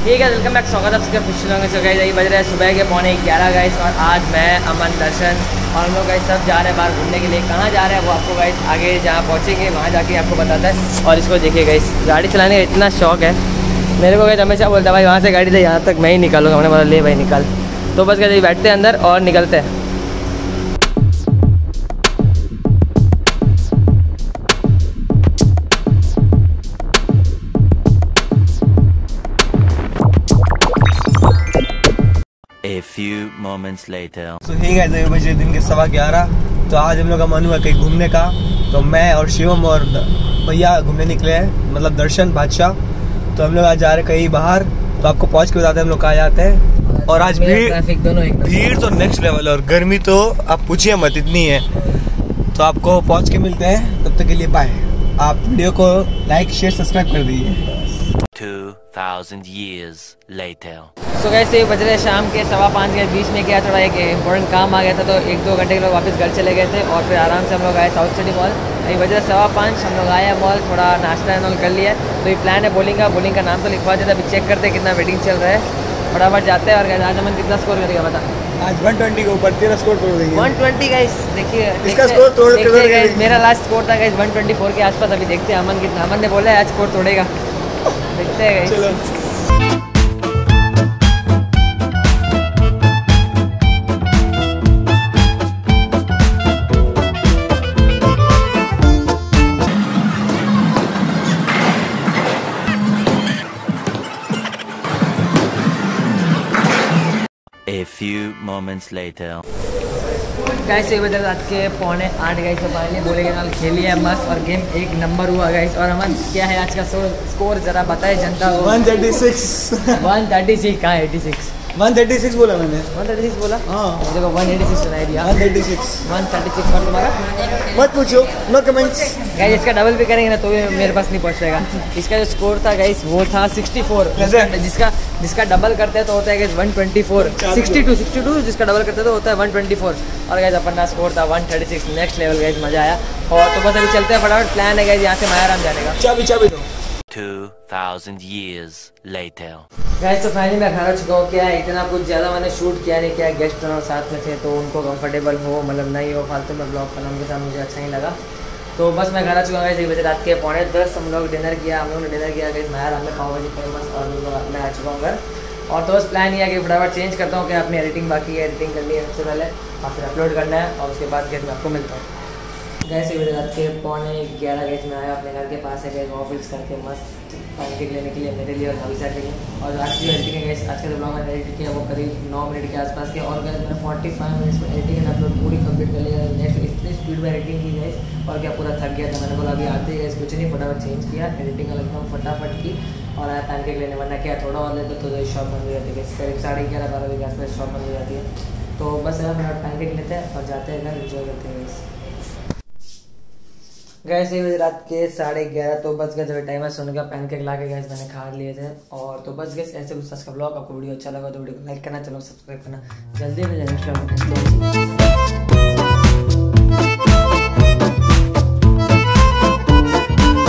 ठीक है, welcome back, स्वागत है आपका फिश लॉन्ग से गाइस। बज रहे हैं सुबह के 11:15 गाइस और आज मैं अमन दर्शन और हम लोग गाइस सब जा रहे हैं बाहर घूमने के लिए। कहाँ जा रहे हैं वो आपको गाइस आगे जहाँ पहुँचेंगे वहाँ जाके आपको बताता है। और इसको देखिए गाइस, गाड़ी चलाने का इतना शौक है मेरे को गाइस, हमेशा बोलता है भाई वहाँ से गाड़ी ले, यहाँ तक मैं ही निकालूंगा। हमने बोला ले भाई निकाल। तो बस गाइस बैठते हैं अंदर और निकलते हैं। A few moments later. So hey guys, अभी बजे दिन के 11:15। तो आज हम लोग का मन हुआ कहीं घूमने का। तो मैं और शिवम और भैया घूमने निकले हैं, मतलब दर्शन बादशाह। तो हम लोग आज जा रहे हैं कहीं बाहर। तो आपको पहुंच के बताते हैं हम लोग कहाँ जाते हैं। और आज भीड़ तो नेक्स्ट लेवल है और गर्मी तो आप पूछिए मत, इतनी है। तो आपको पहुंच के मिलते हैं, तब तक के लिए बाय। आप वीडियो को लाइक शेयर सब्सक्राइब कर दीजिए। 2000 years later. सो गाइस ये बज रहे शाम के 5:15 के बीच में क्या थोड़ा एक इंपॉर्टेंट काम आ गया था, तो 1-2 घंटे के लोग वापस घर चले गए थे और फिर आराम से हम लोग आए साउथ सिटी मॉल। अभी बज रहे 5:15, हम लोग आए मॉल, थोड़ा नाश्ता एंड कर लिया। तो ये प्लान है बॉलिंग का नाम तो लिखवा देता है। अभी चेक करते हैं कितना वेटिंग चल रहा है, फटाफट जाते हैं। और आज हम कितना स्कोर करेगा बता? आज 120 के ऊपर तेरा स्कोर तोड़ देंगे। 120 गाइस, देखिए इसका स्कोर तोड़ के मेरा लास्ट स्कोर था गाइस 124 के आसपास। अभी देखते हैं अमन कितना, अमन ने बोला है आज स्कोर तोड़ेगा, देखते हैं गाइस। चलो A few moments later. Guys ये बजे रात के 7:45 गाइस। तो फाइनली बोले के नाल खेली है मस्त और गेम एक नंबर हुआ गाइस। और अमन क्या है आज का स्कोर जरा बताए जनता को। 136 कहाँ 86? 136 बोला मैंने। 136 बोला? हाँ देखो 186 सुनाई दिया। 136 और तुम्हारा? मत पूछो, नो कमेंट्स। गाइस इसका डबल भी करेंगे ना तो भी मेरे पास नहीं पहुंच पाएगा। इसका जो स्कोर था गाइस वो था 64, जिसका डबल करते हैं तो होता है गाइस 124। 62 जिसका डबल करते हैं तो होता है 124। और गाइस अपना स्कोर था 136, नेक्स्ट लेवल गाइस, मजा आया। और तो बस अभी चलते हैं फटाफट, प्लान है गाइस यहाँ से मायाराम जाने का। चाबी दो। 2000 years later. गाइस तो फाइनली मैं घर आ चुका हूँ। क्या है इतना कुछ ज़्यादा मैंने शूट किया नहीं, क्या गेस्ट और साथ में थे तो उनको कंफर्टेबल हो, मतलब नहीं हो फालतू में ब्लॉग करना उनके साथ मुझे अच्छा नहीं लगा। तो बस मैं घर आ चुका हूँ। 1 बजे रात के 9:45 हम लोग डिनर किया, हम लोगों ने डिनर किया गाइस मायाराम में, पाव भाजी फेमस। और मैं आ चुका हूँ घर। और तो बस प्लान ये है कि फटाफट चेंज करता हूँ कि अपनी एडिटिंग बाकी है, एडिटिंग करनी है सबसे पहले और फिर अपलोड करना है। और उसके बाद मैं आपको मिलता हूँ। गैस ये रात के 11:15 गैस में आया अपने घर के पास है गैस ऑफिस करके मस्त पैनकेक लेने के लिए मेरे लिए और नवीसा के लिए। और आज की एडिटिंग है गैस, आज का जो ब्लॉग मैंने एडिट किया वो करीब 9 मिनट के आसपास के। और गैस मैंने 45 मिनट्स में एडिटिंग एंड अपलोड पूरी कंप्लीट कर लिया। नेक्स्ट इतनी स्पीड में एडिटिंग की गैस और क्या पूरा थक गया था। मैंने बोला अभी आते गैस कुछ नहीं, फटाफट चेंज किया, एडिटिंग एकदम फटाफट की और आया पैनकेक लेने। वरना क्या थोड़ा और लेते तो शॉप बंद हो जाती है, करीब 11:30-12 बजे के आसपास शॉप बंद हो जाती है। तो बस फटाफट पैनकेक लेते हैं और जाते हैं घर, एंजॉय करते हैं गैस। गैस ये बजे रात के 11:30 तो बस गए जब टाइम है सोने का। पैनकेक ला के गैस मैंने खा लिए थे। और तो बस गैस ऐसे कुछ का ब्लॉग। आपको वीडियो अच्छा लगा तो वीडियो को लाइक करना, चैनल सब्सक्राइब करना। जल्दी में